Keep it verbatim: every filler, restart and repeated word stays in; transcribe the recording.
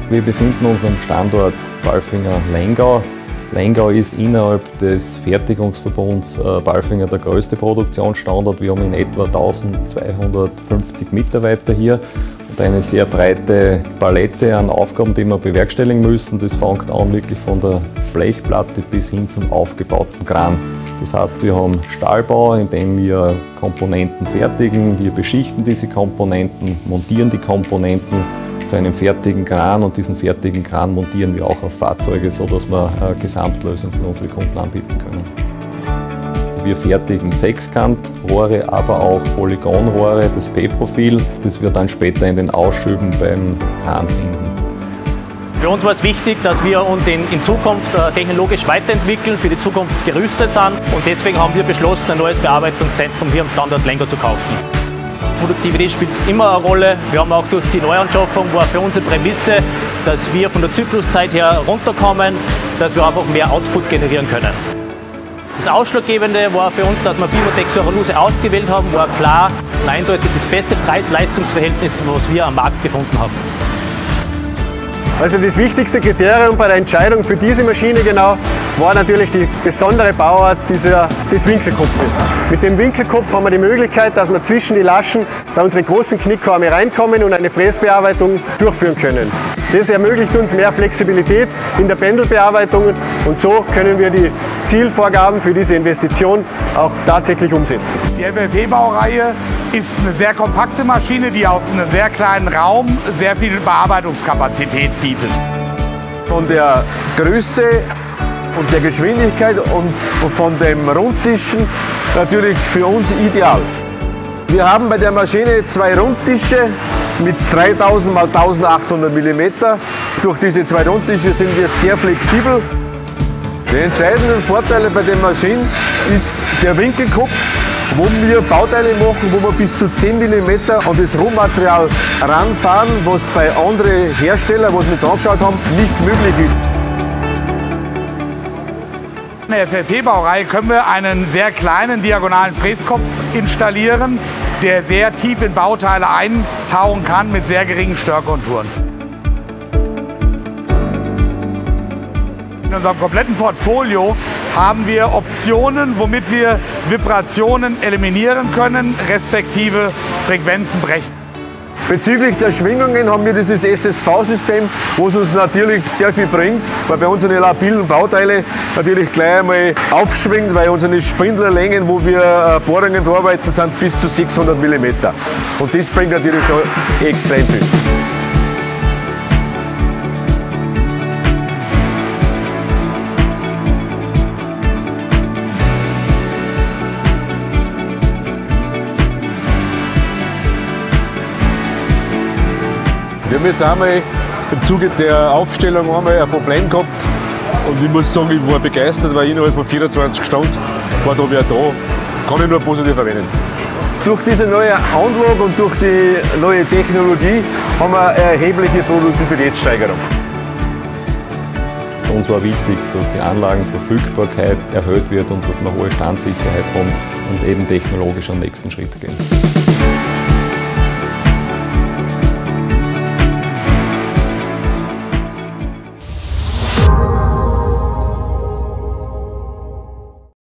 Wir befinden uns am Standort Palfinger-Lengau. Lengau ist innerhalb des Fertigungsverbunds Palfinger der größte Produktionsstandort. Wir haben in etwa eintausendzweihundertfünfzig Mitarbeiter hier und eine sehr breite Palette an Aufgaben, die wir bewerkstelligen müssen. Das fängt an wirklich von der Blechplatte bis hin zum aufgebauten Kran. Das heißt, wir haben Stahlbau, in dem wir Komponenten fertigen, wir beschichten diese Komponenten, montieren die Komponenten zu einem fertigen Kran und diesen fertigen Kran montieren wir auch auf Fahrzeuge, sodass wir eine Gesamtlösung für unsere Kunden anbieten können. Wir fertigen Sechskantrohre, aber auch Polygonrohre, das P-Profil, das wir dann später in den Ausschüben beim Kran finden. Für uns war es wichtig, dass wir uns in, in Zukunft äh, technologisch weiterentwickeln, für die Zukunft gerüstet sind und deswegen haben wir beschlossen, ein neues Bearbeitungszentrum hier am Standort Lengau zu kaufen. Produktivität spielt immer eine Rolle. Wir haben auch durch die Neuanschaffung war für uns eine Prämisse, dass wir von der Zykluszeit her runterkommen, dass wir einfach mehr Output generieren können. Das Ausschlaggebende war für uns, dass wir Bimotec Soroluse ausgewählt haben, war klar und eindeutig das beste Preis-Leistungs-Verhältnis, was wir am Markt gefunden haben. Also das wichtigste Kriterium bei der Entscheidung für diese Maschine genau war natürlich die besondere Bauart dieser, des Winkelkopfes. Mit dem Winkelkopf haben wir die Möglichkeit, dass wir zwischen die Laschen bei unseren großen Knickarme reinkommen und eine Fräsbearbeitung durchführen können. Das ermöglicht uns mehr Flexibilität in der Pendelbearbeitung und so können wir die Zielvorgaben für diese Investition auch tatsächlich umsetzen. Die F F P-Baureihe ist eine sehr kompakte Maschine, die auf einem sehr kleinen Raum sehr viel Bearbeitungskapazität bietet. Von der Größe und der Geschwindigkeit und von dem Rundtischen natürlich für uns ideal. Wir haben bei der Maschine zwei Rundtische mit dreitausend mal eintausendachthundert Millimeter. Durch diese zwei Rundtische sind wir sehr flexibel. Die entscheidenden Vorteile bei den Maschinen ist der Winkelkopf, wo wir Bauteile machen, wo wir bis zu zehn Millimeter an das Rohmaterial ranfahren, was bei anderen Herstellern, was wir uns angeschaut haben, nicht möglich ist. In der F F P-Baureihe können wir einen sehr kleinen diagonalen Fräskopf installieren, der sehr tief in Bauteile eintauchen kann mit sehr geringen Störkonturen. In unserem kompletten Portfolio haben wir Optionen, womit wir Vibrationen eliminieren können, respektive Frequenzen brechen. Bezüglich der Schwingungen haben wir dieses S S V-System, was uns natürlich sehr viel bringt, weil bei unseren labilen Bauteile natürlich gleich einmal aufschwingt, weil unsere Spindlerlängen, wo wir Bohrungen verarbeiten, sind bis zu sechshundert Millimeter. Und das bringt natürlich schon extrem viel. Wir haben jetzt einmal im Zuge der Aufstellung einmal ein Problem gehabt und ich muss sagen, ich war begeistert, weil innerhalb von vierundzwanzig Stunden war da wer da. Kann ich nur positiv erwähnen. Durch diese neue Anlage und durch die neue Technologie haben wir eine erhebliche Produktivitätssteigerung. Für uns war wichtig, dass die Anlagenverfügbarkeit erhöht wird und dass wir hohe Standsicherheit haben und eben technologisch am nächsten Schritt gehen.